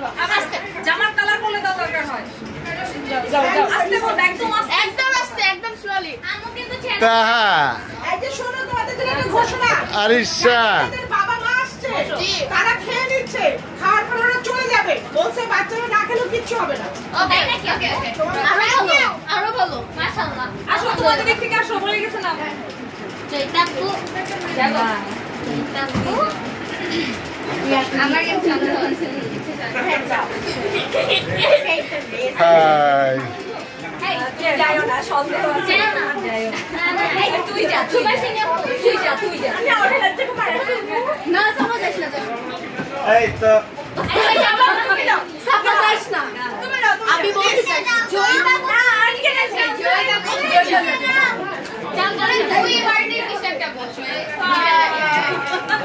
আস্তে জামার কালার বলে দাও দরকার হয় যাও আস্তে বল একদম আস্তে একদম স্লোলি আমু কিন্তু ছেড়ে তাহা এই যে শোনো তোমাদের জন্য একটা ঘোষণা আরিশা তোমাদের বাবা মা আসছে তারা খেয়ে নিচ্ছে খাওয়ার পর ওরা চলে যাবে বলছে বাচ্চারা না খেলেও কিচ্ছু হবে না ওকে নাকি ওকে আরো বলো মাশাআল্লাহ আসো তোমাদের দিক থেকে আসো বলে গেছে না জয়তাপু যাও জয়তাপু আমার কাছে চলো হাই যাইও না সন্দেহ আছে যাইও না এই তুই যা তুই যা আমি ওরে লাগতে পারে না সমঝ যাস না এই তো সাফা যাস না তুমি না আমি বলছি জয়তা না আনকে না জয়তা জয়তা জান করে দুই বারটি কিছু একটা বলছো